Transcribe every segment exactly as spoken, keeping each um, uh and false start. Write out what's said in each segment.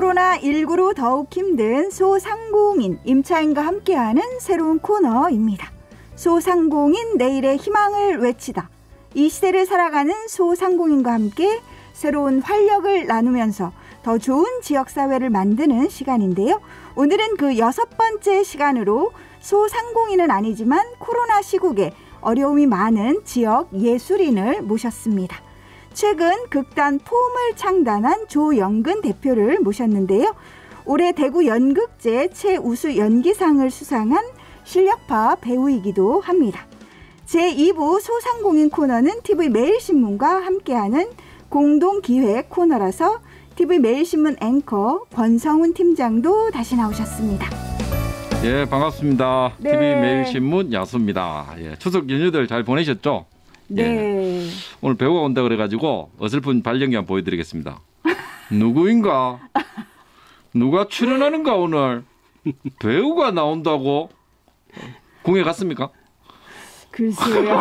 코로나십구로 더욱 힘든 소상공인 임차인과 함께하는 새로운 코너입니다. 소상공인 내일의 희망을 외치다. 이 시대를 살아가는 소상공인과 함께 새로운 활력을 나누면서 더 좋은 지역사회를 만드는 시간인데요. 오늘은 그 여섯 번째 시간으로 소상공인은 아니지만 코로나 시국에 어려움이 많은 지역 예술인을 모셨습니다. 최근 극단 폼을 창단한 조영근 대표를 모셨는데요. 올해 대구 연극제 최우수 연기상을 수상한 실력파 배우이기도 합니다. 제이 부 소상공인 코너는 티비 매일신문과 함께하는 공동기획 코너라서 티비 매일신문 앵커 권성훈 팀장도 다시 나오셨습니다. 예, 반갑습니다. 네. 티비 매일신문 야수입니다. 예, 추석 연휴들 잘 보내셨죠? 네. 예. 오늘 배우가 온다 그래가지고 어설픈 발연기 한번 보여드리겠습니다. 누구인가? 누가 출연하는가 오늘? 배우가 나온다고? 공에 갔습니까? 글쎄요.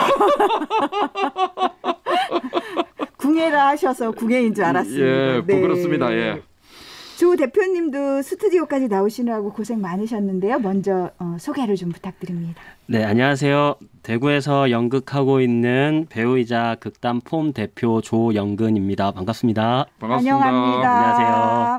궁예라 하셔서 궁예인 줄 알았습니다. 예, 부끄럽습니다. 네. 예. 조 대표님도 스튜디오까지 나오시느라고 고생 많으셨는데요. 먼저 어, 소개를 좀 부탁드립니다. 네, 안녕하세요. 대구에서 연극하고 있는 배우이자 극단 폼 대표 조영근입니다. 반갑습니다. 반갑습니다. 환영합니다. 안녕하세요.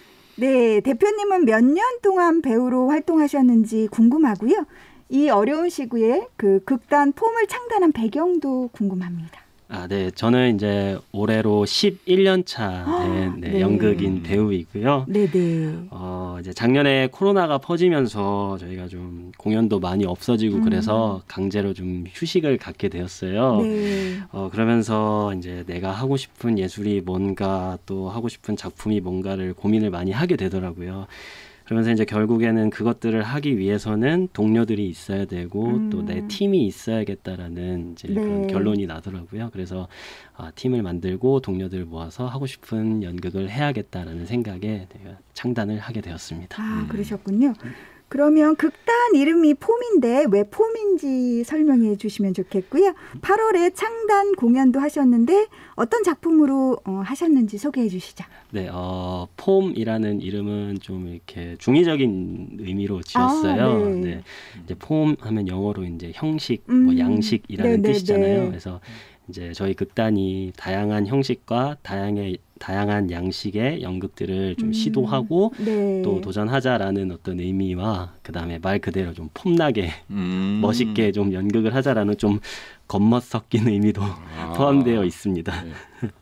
네, 대표님은 몇 년 동안 배우로 활동하셨는지 궁금하고요. 이 어려운 시기에 그 극단 폼을 창단한 배경도 궁금합니다. 아, 네. 저는 이제 올해로 십일 년 차 된 네, 네. 연극인 배우이고요. 네네. 어, 이제 작년에 코로나가 퍼지면서 저희가 좀 공연도 많이 없어지고 음. 그래서 강제로 좀 휴식을 갖게 되었어요. 네. 어, 그러면서 이제 내가 하고 싶은 예술이 뭔가 또 하고 싶은 작품이 뭔가를 고민을 많이 하게 되더라고요. 그러면서 이제 결국에는 그것들을 하기 위해서는 동료들이 있어야 되고 음. 또 내 팀이 있어야겠다라는 이제 네. 그런 결론이 나더라고요. 그래서 아, 팀을 만들고 동료들을 모아서 하고 싶은 연극을 해야겠다라는 생각에 내가 창단을 하게 되었습니다. 아, 그러셨군요. 그러면 극단 이름이 폼인데 왜 폼인지 설명해 주시면 좋겠고요. 팔월에 창단 공연도 하셨는데 어떤 작품으로 어, 하셨는지 소개해 주시죠. 네, 어, 폼이라는 이름은 좀 이렇게 중의적인 의미로 지었어요. 아, 네. 네, 이제 폼 하면 영어로 이제 형식, 음, 뭐 양식이라는 네네네. 뜻이잖아요. 그래서 이제 저희 극단이 다양한 형식과 다양의 다양한 양식의 연극들을 좀 음, 시도하고 네. 또 도전하자라는 어떤 의미와 그 다음에 말 그대로 좀 폼나게 음. 멋있게 좀 연극을 하자라는 좀 겉멋 섞인 의미도 아. 포함되어 있습니다. 네.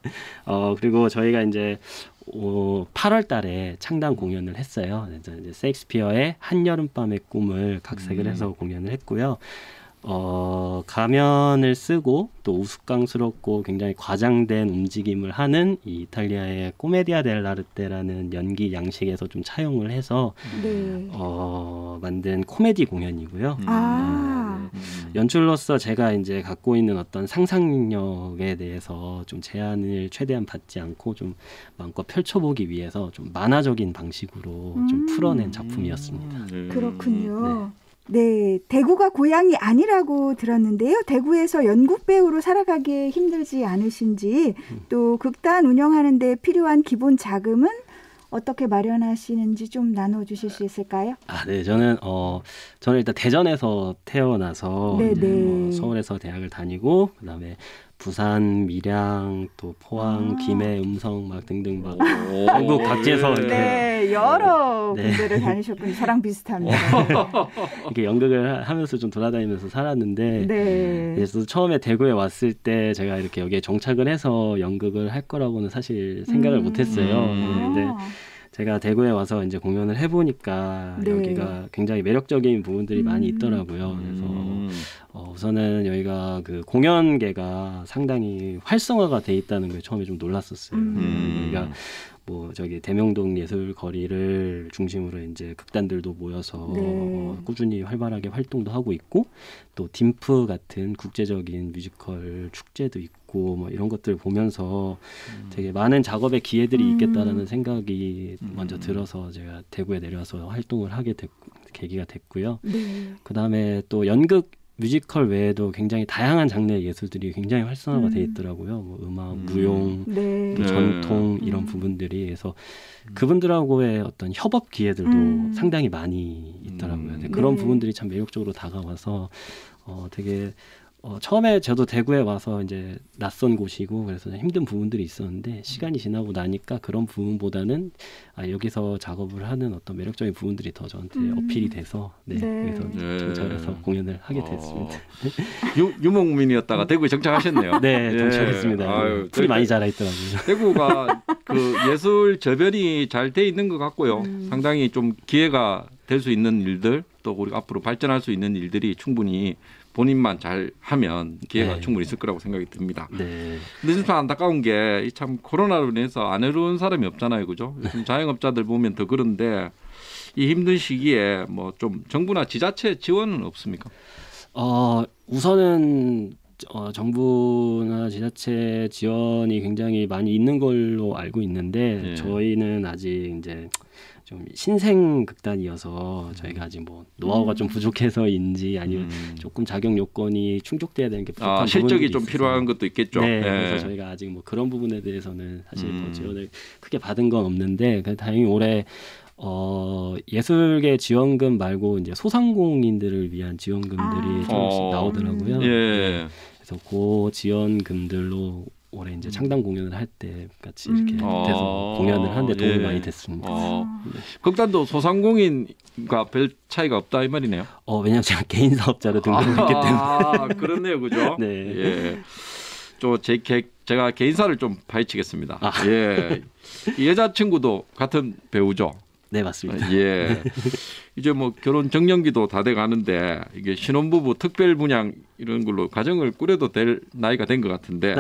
어, 그리고 저희가 이제 어, 팔월 달에 창단 공연을 했어요. 이제 셰익스피어의 한여름밤의 꿈을 각색을 해서 공연을 했고요. 어, 가면을 쓰고 또 우스꽝스럽고 굉장히 과장된 움직임을 하는 이 이탈리아의 코메디아 델라르테라는 연기 양식에서 좀 차용을 해서 네. 어, 만든 코미디 공연이고요. 아. 연출로서 제가 이제 갖고 있는 어떤 상상력에 대해서 좀 제한을 최대한 받지 않고 좀 마음껏 펼쳐보기 위해서 좀 만화적인 방식으로 음. 좀 풀어낸 작품이었습니다. 네. 그렇군요. 네, 대구가 고향이 아니라고 들었는데요. 대구에서 연극 배우로 살아가기 힘들지 않으신지 또 극단 운영하는 데 필요한 기본 자금은 어떻게 마련하시는지 좀 나눠주실 수 있을까요? 아, 네, 저는 어 저는 일단 대전에서 태어나서 네네. 이제 뭐 서울에서 대학을 다니고 그다음에 부산, 밀양, 또 포항, 아. 김해, 음성 막 등등 막 오. 전국 각지에서 네. 이렇게 네, 여러 네. 군데를 다니셨군요. 저랑 비슷합니다. 이렇게 연극을 하면서 좀 돌아다니면서 살았는데 네. 그래서 처음에 대구에 왔을 때 제가 이렇게 여기에 정착을 해서 연극을 할 거라고는 사실 생각을 음. 못했어요. 음. 근데 아. 제가 대구에 와서 이제 공연을 해보니까 네. 여기가 굉장히 매력적인 부분들이 음. 많이 있더라고요. 그래서 음. 어, 우선은 여기가 그 공연계가 상당히 활성화가 돼 있다는 걸 처음에 좀 놀랐었어요. 음. 여기가 뭐 저기 대명동 예술거리를 중심으로 이제 극단들도 모여서 네. 어, 꾸준히 활발하게 활동도 하고 있고 또 딤프 같은 국제적인 뮤지컬 축제도 있고 뭐 이런 것들 보면서 음. 되게 많은 작업의 기회들이 음. 있겠다라는 생각이 음. 먼저 들어서 제가 대구에 내려와서 활동을 하게 됐, 계기가 됐고요. 네. 그 다음에 또 연극 뮤지컬 외에도 굉장히 다양한 장르의 예술들이 굉장히 활성화가 음. 돼 있더라고요. 뭐 음악, 음. 무용, 네. 또 네. 전통 이런 음. 부분들이 그래서 그분들하고의 어떤 협업 기회들도 음. 상당히 많이 있더라고요. 음. 네, 그런 네. 부분들이 참 매력적으로 다가와서 어, 되게 어, 처음에 저도 대구에 와서 이제 낯선 곳이고 그래서 힘든 부분들이 있었는데 시간이 지나고 나니까 그런 부분보다는 아, 여기서 작업을 하는 어떤 매력적인 부분들이 더 저한테 음. 어필이 돼서 네, 네. 그래서 네. 정착해서 공연을 하게 어, 됐습니다. 유, 유목민이었다가 대구에 정착하셨네요. 네, 예. 정착했습니다. 아유, 풀이 많이 저희 자라 있더라고요. 대구가 그 예술 저변이 잘 돼 있는 것 같고요. 음. 상당히 좀 기회가 될 수 있는 일들 또 우리가 앞으로 발전할 수 있는 일들이 충분히 본인만 잘 하면 기회가 네. 충분히 있을 거라고 생각이 듭니다. 네. 근데 좀 안타까운 게 참 코로나로 인해서 안 해로운 사람이 없잖아요, 그죠? 요즘 자영업자들 보면 더 그런데 이 힘든 시기에 뭐 좀 정부나 지자체 지원은 없습니까? 어, 우선은 어, 정부나 지자체 지원이 굉장히 많이 있는 걸로 알고 있는데 예. 저희는 아직 이제 좀 신생 극단이어서 저희가 아직 뭐 노하우가 음. 좀 부족해서인지 아니면 음. 조금 자격 요건이 충족돼야 되는 게 부족한 아, 실적이 부분들이 좀 있어서. 필요한 것도 있겠죠. 네, 예. 그래서 저희가 아직 뭐 그런 부분에 대해서는 사실 음. 뭐 지원을 크게 받은 건 없는데 그래도 다행히 올해 어, 예술계 지원금 말고 이제 소상공인들을 위한 지원금들이 아. 조금씩 어. 나오더라고요. 네. 예. 그래서 그 지원금들로 올해 이제 창단 공연을 할 때 같이 이렇게 음. 돼서 어. 공연을 하는데 도움이 예. 많이 됐습니다. 어. 아. 극단도 소상공인과 별 차이가 없다 이 말이네요. 어, 왜냐면 제가 개인 사업자로 등록했기 때문에. 아, 그렇네요, 그죠? 네. 예. 저제 제가 개인사를 좀 파헤치겠습니다. 아. 예. 이 여자친구도 같은 배우죠. 네, 맞습니다. 예. 이제 뭐 결혼 정년기도 다 돼 가는데 이게 신혼부부 특별 분양 이런 걸로 가정을 꾸려도 될 나이가 된 것 같은데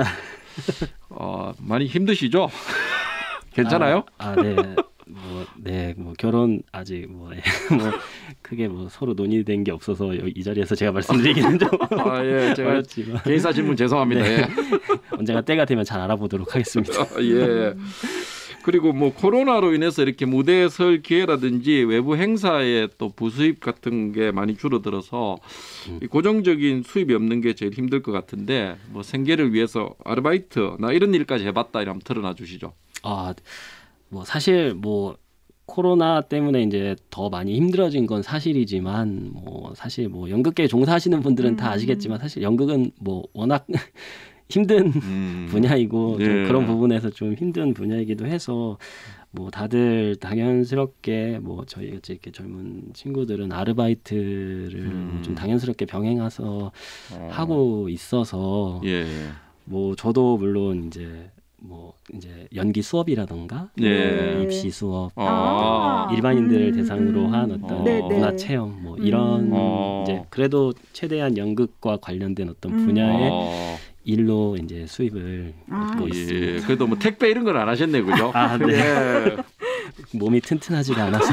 어, 많이 힘드시죠? 괜찮아요? 아, 아, 네. 뭐, 네, 뭐 결혼 아직 뭐, 예, 뭐 크게 뭐 서로 논의된 게 없어서 여기 이 자리에서 제가 말씀드리기는 좀 아, 예. 제가 어렵지만 개인사 질문 죄송합니다. 네. 예. 언젠가 때가 되면 잘 알아보도록 하겠습니다. 예. 그리고 뭐 코로나로 인해서 이렇게 무대에 설 기회라든지 외부 행사에 또 부수입 같은 게 많이 줄어들어서 음. 이 고정적인 수입이 없는 게 제일 힘들 것 같은데 뭐 생계를 위해서 아르바이트 나 이런 일까지 해봤다 이러면 털어놔 주시죠. 아, 뭐 사실 뭐 코로나 때문에 이제 더 많이 힘들어진 건 사실이지만 뭐 사실 뭐 연극계에 종사하시는 분들은 음. 다 아시겠지만 사실 연극은 뭐 워낙 힘든 음. 분야이고 좀 예. 그런 부분에서 좀 힘든 분야이기도 해서 뭐 다들 당연스럽게 뭐 저희 같이 이렇게 젊은 친구들은 아르바이트를 음. 뭐좀 당연스럽게 병행해서 어. 하고 있어서 예. 뭐 저도 물론 이제 뭐 이제 연기 수업이라던가 예. 뭐 입시 수업 아. 일반인들을 음, 대상으로 음. 한 어떤 네, 네. 문화 체험 뭐 이런 어. 이제 그래도 최대한 연극과 관련된 어떤 음. 분야의 어. 일로 이제 수입을 아. 얻고 예. 있습니다. 그래도 뭐 택배 이런 건 안 하셨네, 그죠? 아, 네. 예. 몸이 튼튼하지가 않아서.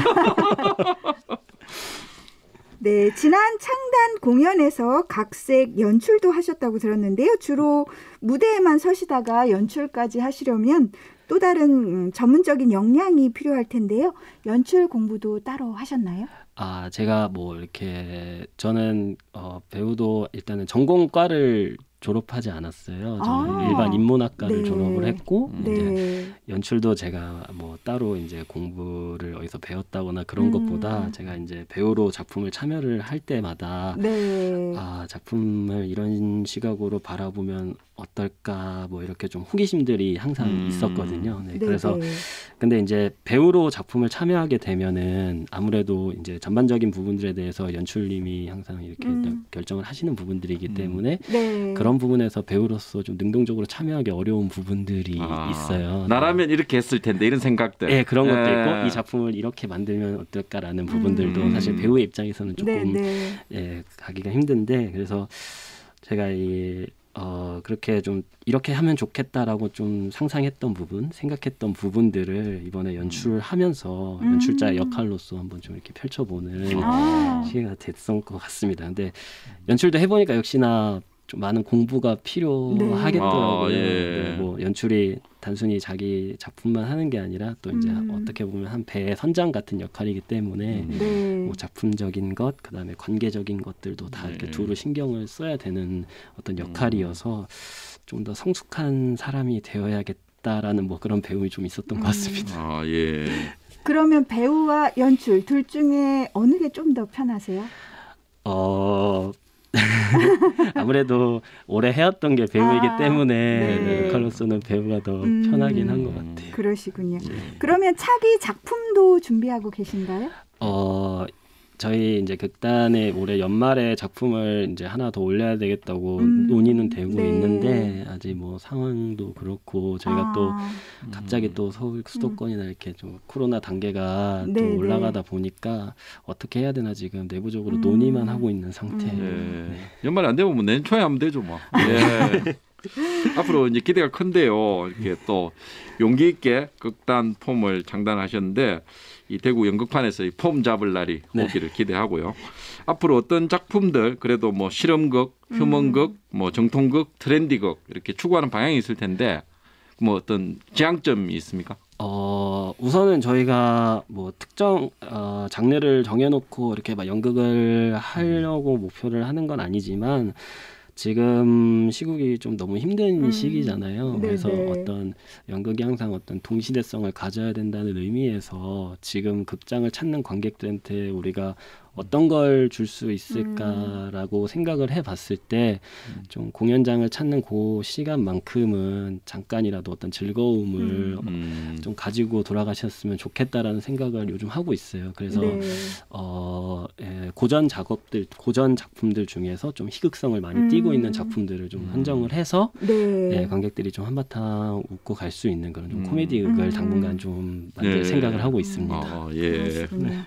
네, 지난 창단 공연에서 각색 연출도 하셨다고 들었는데요. 주로 무대에만 서시다가 연출까지 하시려면 또 다른 음, 전문적인 역량이 필요할 텐데요. 연출 공부도 따로 하셨나요? 아, 제가 뭐 이렇게 저는 어, 배우도 일단은 전공과를 졸업하지 않았어요. 저는 아, 일반 인문학과를 네. 졸업을 했고 음. 이제 네. 연출도 제가 뭐 따로 이제 공부를 어디서 배웠다거나 그런 음. 것보다 제가 이제 배우로 작품을 참여를 할 때마다 네. 아, 작품을 이런 시각으로 바라보면 어떨까 뭐 이렇게 좀 호기심들이 항상 음. 있었거든요. 네, 네, 그래서 네. 근데 이제 배우로 작품을 참여하게 되면은 아무래도 이제 전반적인 부분들에 대해서 연출님이 항상 이렇게 음. 일단 결정을 하시는 부분들이기 음. 때문에 네. 그런 부분에서 배우로서 좀 능동적으로 참여하기 어려운 부분들이 아, 있어요. 나라면 이렇게 했을 텐데 이런 생각들. 네, 그런 것도 예. 있고 이 작품을 이렇게 만들면 어떨까라는 부분들도 음. 사실 배우의 입장에서는 조금 네, 네. 예, 가기가 힘든데 그래서 제가 이 어, 그렇게 좀 이렇게 하면 좋겠다라고 좀 상상했던 부분, 생각했던 부분들을 이번에 연출하면서 음. 연출자의 역할로서 한번 좀 이렇게 펼쳐보는 아. 시기가 됐던 것 같습니다. 근데 연출도 해보니까 역시나 좀 많은 공부가 필요하겠더라고요. 아, 예. 네, 뭐 연출이 단순히 자기 작품만 하는 게 아니라 또 이제 음. 어떻게 보면 한 배의 선장 같은 역할이기 때문에 음. 네. 뭐 작품적인 것, 그다음에 관계적인 것들도 다 이렇게 네. 두루 신경을 써야 되는 어떤 역할이어서 좀 더 성숙한 사람이 되어야겠다라는 뭐 그런 배움이 좀 있었던 것 같습니다. 아, 예. 그러면 배우와 연출 둘 중에 어느 게 좀 더 편하세요? 어 아무래도 오래 해왔던 게 배우이기 아, 때문에 네. 역할로서는 배우가 더 음. 편하긴 한 것 같아요. 그러시군요. 예. 그러면 차기 작품도 준비하고 계신가요? 어 저희 이제 극단에 올해 연말에 작품을 이제 하나 더 올려야 되겠다고 음, 논의는 되고 네. 있는데 아직 뭐 상황도 그렇고 저희가 또 아, 갑자기 또 서울 수도권이나 이렇게 좀 코로나 단계가 네, 좀 네. 올라가다 보니까 어떻게 해야 되나 지금 내부적으로 음. 논의만 하고 있는 상태예요. 음. 예. 연말 안 되면 뭐 내년 초에 하면 되죠, 뭐. 예. 앞으로 이제 기대가 큰데요. 이렇게 또 용기 있게 극단 폼을 창단하셨는데 이 대구 연극판에서 이 폼 잡을 날이 네. 오기를 기대하고요. 앞으로 어떤 작품들 그래도 뭐 실험극, 휴먼극, 뭐 정통극, 트렌디극 이렇게 추구하는 방향이 있을 텐데 뭐 어떤 지향점이 있습니까? 어 우선은 저희가 뭐 특정 어, 장르를 정해놓고 이렇게 막 연극을 하려고 목표를 하는 건 아니지만 지금 시국이 좀 너무 힘든 음. 시기잖아요. 네, 그래서 네. 어떤 연극이 항상 어떤 동시대성을 가져야 된다는 의미에서 지금 극장을 찾는 관객들한테 우리가 어떤 걸 줄 수 있을까라고 생각을 해봤을 때 좀 공연장을 찾는 그 시간만큼은 잠깐이라도 어떤 즐거움을 음. 좀 가지고 돌아가셨으면 좋겠다라는 생각을 요즘 하고 있어요. 그래서 네. 어, 예, 고전 작업들, 고전 작품들 중에서 좀 희극성을 많이 띠고 음. 있는 작품들을 좀 음. 선정을 해서 네. 예, 관객들이 좀 한바탕 웃고 갈 수 있는 그런 좀 음. 코미디극을 음. 당분간 좀 만들 예. 생각을 하고 있습니다. 아, 예. 그러시군요.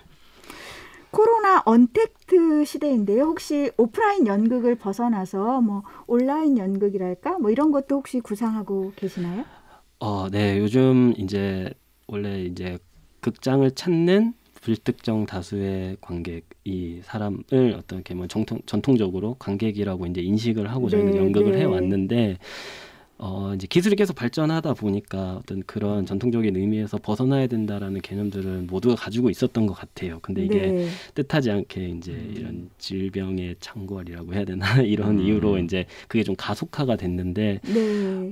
코로나 언택트 시대인데요. 혹시 오프라인 연극을 벗어나서 뭐 온라인 연극이랄까 뭐 이런 것도 혹시 구상하고 계시나요? 어, 네, 요즘 이제 원래 이제 극장을 찾는 불특정 다수의 관객이 사람을 어떤 게 뭐 정통 전통적으로 관객이라고 이제 인식을 하고 저희는 네, 연극을 네. 해왔는데 어 이제 기술이 계속 발전하다 보니까 어떤 그런 전통적인 의미에서 벗어나야 된다라는 개념들은 모두가 가지고 있었던 것 같아요. 근데 이게 네. 뜻하지 않게 이제 이런 질병의 창궐이라고 해야 되나 이런 음. 이유로 이제 그게 좀 가속화가 됐는데 네.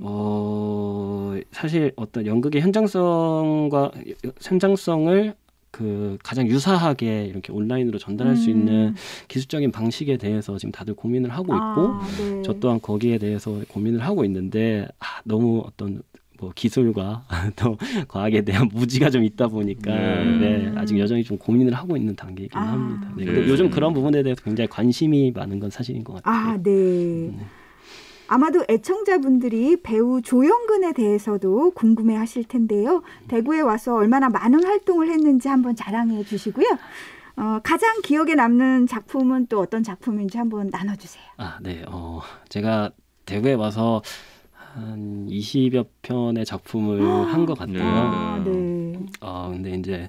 어 사실 어떤 연극의 현장성과 현장성을 그 가장 유사하게 이렇게 온라인으로 전달할 수 있는 기술적인 방식에 대해서 지금 다들 고민을 하고 있고 아, 네. 저 또한 거기에 대해서 고민을 하고 있는데 아, 너무 어떤 뭐 기술과 또 과학에 대한 무지가 좀 있다 보니까 네. 네, 아직 여전히 좀 고민을 하고 있는 단계이긴 아. 합니다. 네, 네. 근데 요즘 그런 부분에 대해서 굉장히 관심이 많은 건 사실인 것 같아요. 아, 네. 아마도 애청자분들이 배우 조영근에 대해서도 궁금해하실 텐데요. 대구에 와서 얼마나 많은 활동을 했는지 한번 자랑해 주시고요. 어, 가장 기억에 남는 작품은 또 어떤 작품인지 한번 나눠주세요. 아, 네. 어, 제가 대구에 와서 한 이십여 편의 작품을 한 것 같아요. 아, 네. 어, 근데 이제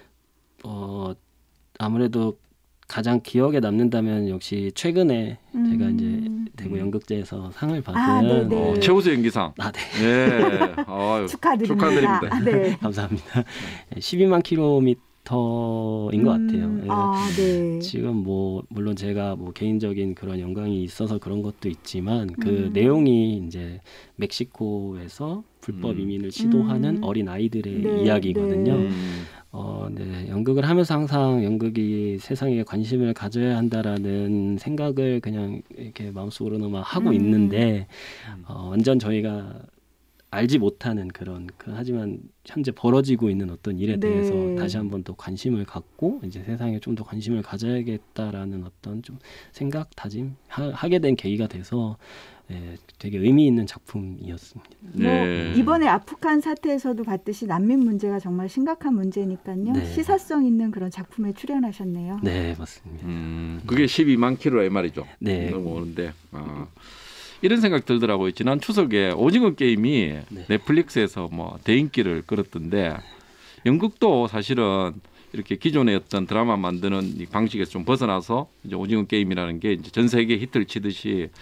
어, 아무래도 가장 기억에 남는다면 역시 최근에 음. 제가 이제 대구 연극제에서 상을 받은 아, 네네. 어, 최우수 연기상. 아, 네. 예. 아유, 축하드립니다. 축하드립니다. 네. 감사합니다. 십이만 킬로미터인 것 같아요. 음, 예. 아, 네. 지금 뭐 물론 제가 뭐 개인적인 그런 영광이 있어서 그런 것도 있지만 그 음. 내용이 이제 멕시코에서 불법 음. 이민을 시도하는 음. 어린 아이들의 네, 이야기거든요. 네. 음. 어, 네. 연극을 하면서 항상 연극이 세상에 관심을 가져야 한다라는 생각을 그냥 이렇게 마음속으로는 막 하고 음. 있는데 어, 완전 저희가 알지 못하는 그런 그, 하지만 현재 벌어지고 있는 어떤 일에 네. 대해서 다시 한번 또 관심을 갖고 이제 세상에 좀 더 관심을 가져야겠다라는 어떤 좀 생각 다짐 하, 하게 된 계기가 돼서 예, 되게 의미 있는 작품이었습니다. 네. 뭐 이번에 아프간 사태에서도 봤듯이 난민 문제가 정말 심각한 문제니까요. 네. 시사성 있는 그런 작품에 출연하셨네요. 네, 맞습니다. 음, 그게 십이만 킬로의 말이죠. 네. 넘어오는데 아, 이런 생각 들더라고요. 지난 추석에 오징어 게임이 네. 넷플릭스에서 뭐 대인기를 끌었던데 연극도 사실은 이렇게 기존의 어떤 드라마 만드는 이 방식에서 좀 벗어나서 이제 오징어 게임이라는 게 이제 전 세계 히트를 치듯이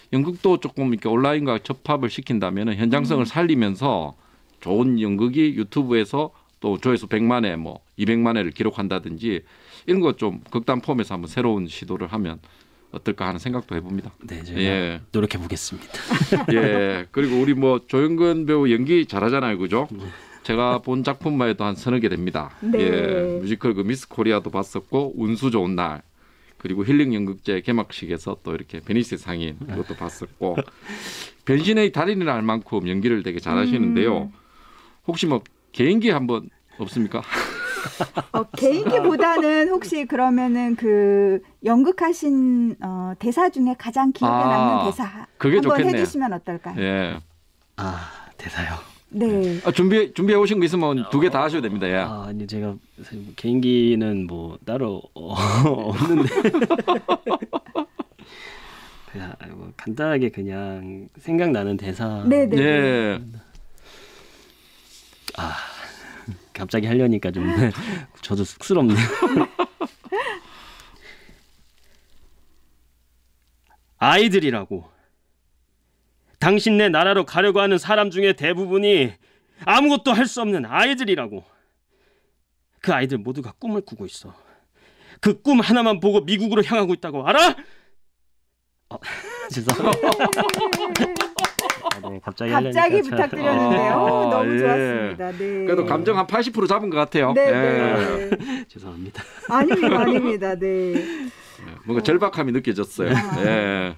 연극도 조금 이렇게 온라인과 접합을 시킨다면 현장성을 음. 살리면서 좋은 연극이 유튜브에서 또 조회수 백만 회, 뭐 이백만 회를 기록한다든지 이런 거 좀 극단 폼에서 한번 새로운 시도를 하면 어떨까 하는 생각도 해봅니다. 네, 제가 예. 노력해 보겠습니다. 예. 그리고 우리 뭐 조영근 배우 연기 잘하잖아요, 그죠? 제가 본 작품만 해도 한 서너 개 됩니다. 네. 예. 뮤지컬 그 미스 코리아도 봤었고 운수 좋은 날. 그리고 힐링 연극제 개막식에서 또 이렇게 베니스 상인 그것도 봤었고 변신의 달인이라 할 만큼 연기를 되게 잘하시는데요. 음. 혹시 뭐 개인기 한번 없습니까? 어, 개인기보다는 혹시 그러면은 그 연극하신 어, 대사 중에 가장 기억에 아, 남는 대사 그게 한번 좋겠네. 해주시면 어떨까요? 예. 아, 대사요. 네. 아, 준비 준비해 오신 거 있으면 두 개 다 하셔도 됩니다. 예. 아, 아니 제가 사실 뭐 개인기는 뭐 따로 어, 없는데 그냥 뭐 간단하게 그냥 생각나는 대사. 네네. 예. 아, 갑자기 하려니까 좀 저도 쑥스럽네요. 아이들이라고. 당신네 나라로 가려고 하는 사람 중에 대부분이 아무것도 할 수 없는 아이들이라고. 그 아이들 모두가 꿈을 꾸고 있어. 그 꿈 하나만 보고 미국으로 향하고 있다고 알아? 어, 죄송합니다. 아, 네, 갑자기, 갑자기 하려니까 참- 부탁드렸는데요. 아, 너무 예. 좋았습니다. 네. 그래도 감정 한 팔십 퍼센트 잡은 것 같아요. 네, 예. 네. 죄송합니다. 아닙니다, 아닙니다. 네. 뭔가 절박함이 느껴졌어요. 아. 예.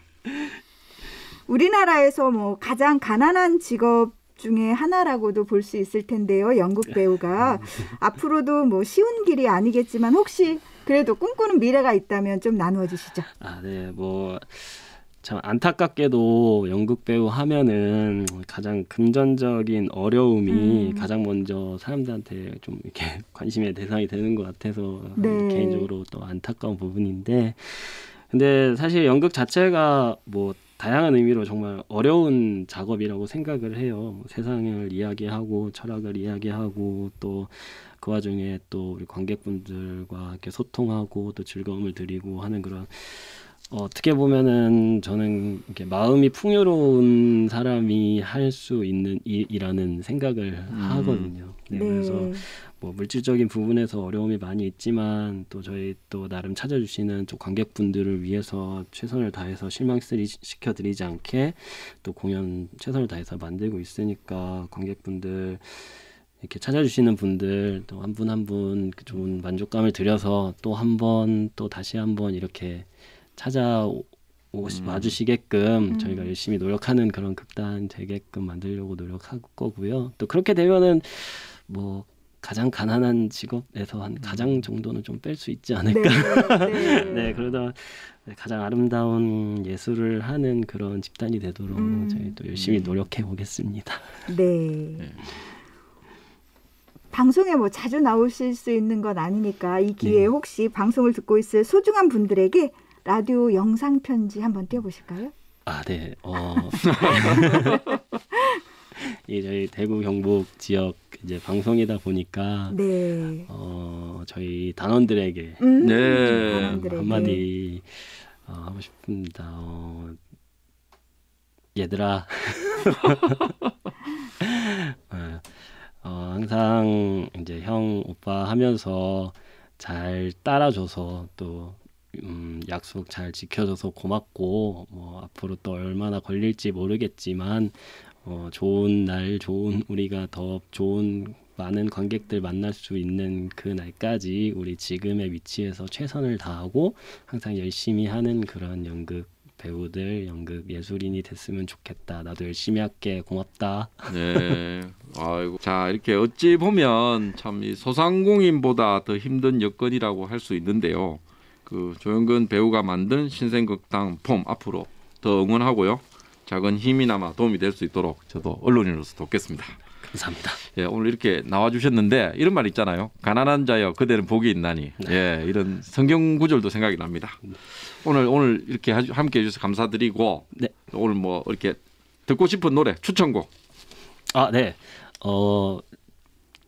우리나라에서 뭐 가장 가난한 직업 중에 하나라고도 볼 수 있을 텐데요. 연극 배우가 앞으로도 뭐 쉬운 길이 아니겠지만 혹시 그래도 꿈꾸는 미래가 있다면 좀 나누어 주시죠. 아, 네, 뭐 참 안타깝게도 연극 배우 하면은 가장 금전적인 어려움이 음. 가장 먼저 사람들한테 좀 이렇게 관심의 대상이 되는 것 같아서 네. 개인적으로 또 안타까운 부분인데, 근데 사실 연극 자체가 뭐 다양한 의미로 정말 어려운 작업이라고 생각을 해요. 세상을 이야기하고 철학을 이야기하고 또 그 와중에 또 우리 관객분들과 이렇게 소통하고 또 즐거움을 드리고 하는 그런, 어, 어떻게 보면은 저는 이렇게 마음이 풍요로운 사람이 할 수 있는 일이라는 생각을 음. 하거든요. 네, 네. 그래서 뭐 물질적인 부분에서 어려움이 많이 있지만 또 저희 또 나름 찾아주시는 또 관객분들을 위해서 최선을 다해서 실망시켜드리지 않게 또 공연 최선을 다해서 만들고 있으니까 관객분들 이렇게 찾아주시는 분들 또 한 분 한 분 좋은 만족감을 드려서 또 한 번 또 다시 한 번 이렇게 찾아오 음. 와주시게끔 음. 저희가 열심히 노력하는 그런 극단 되게끔 만들려고 노력할 거고요. 또 그렇게 되면은 뭐 가장 가난한 직업에서 한 가장 정도는 좀 뺄 수 있지 않을까. 네. 네. 네, 그러다 가장 아름다운 예술을 하는 그런 집단이 되도록 음. 저희 또 열심히 노력해 보겠습니다. 네. 네. 방송에 뭐 자주 나오실 수 있는 건 아니니까 이 기회에 네. 혹시 방송을 듣고 있을 소중한 분들에게 라디오 영상 편지 한번 띄워보실까요? 아, 네. 어. 이 저희 대구 경북 지역 이제 방송이다 보니까 네. 어, 저희 단원들에게 음, 네. 단원들에게. 한마디 어, 하고 싶습니다. 어, 얘들아, 어, 어, 항상 이제 형 오빠 하면서 잘 따라줘서 또 음, 약속 잘 지켜줘서 고맙고 뭐 앞으로 또 얼마나 걸릴지 모르겠지만 어, 좋은 날, 좋은 우리가 더 좋은 많은 관객들 만날 수 있는 그 날까지 우리 지금의 위치에서 최선을 다하고 항상 열심히 하는 그런 연극 배우들, 연극 예술인이 됐으면 좋겠다. 나도 열심히 할게. 고맙다. 네. 아이고. 자, 이렇게 어찌 보면 참 이 소상공인보다 더 힘든 여건이라고 할 수 있는데요. 그 조영근 배우가 만든 신생극당 폼 앞으로 더 응원하고요. 작은 힘이나마 도움이 될 수 있도록 저도 언론인으로서 돕겠습니다. 감사합니다. 예, 오늘 이렇게 나와주셨는데 이런 말 있잖아요. 가난한 자여 그대는 복이 있나니. 예, 이런 성경 구절도 생각이 납니다. 오늘 오늘 이렇게 함께 해주셔서 감사드리고 네. 오늘 뭐 이렇게 듣고 싶은 노래 추천곡. 아, 네. 어,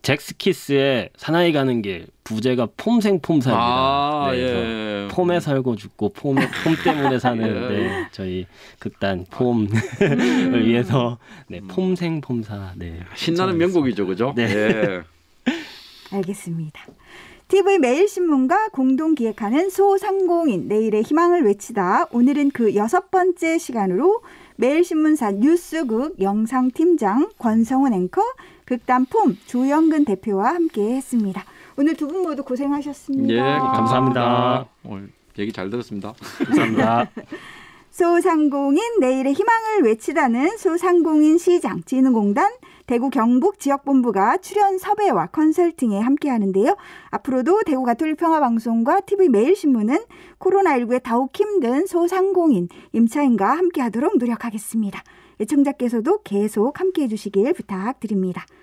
잭스키스의 사나이 가는 길 부제가 폼생폼사입니다. 아, 네, 예. 폼에 살고 죽고 폼, 폼 때문에 사는 예. 네, 저희 극단 폼을 위해서 네, 폼생폼사. 네, 신나는 명곡이죠, 그죠? 네. 예. 알겠습니다. 티비 매일신문과 공동 기획하는 소상공인 내일의 희망을 외치다. 오늘은 그 여섯 번째 시간으로 매일신문사 뉴스국 영상팀장 권성훈 앵커, 극단 폼 조영근 대표와 함께 했습니다. 오늘 두 분 모두 고생하셨습니다. 예, 감사합니다. 감사합니다. 오늘 얘기 잘 들었습니다. 감사합니다. 소상공인 내일의 희망을 외치다는 소상공인 시장진흥공단 대구 경북 지역본부가 출연 섭외와 컨설팅에 함께하는데요. 앞으로도 대구 가톨릭평화방송과 티비 매일신문은 코로나십구에 더욱 힘든 소상공인 임차인과 함께하도록 노력하겠습니다. 애청자께서도 계속 함께해 주시길 부탁드립니다.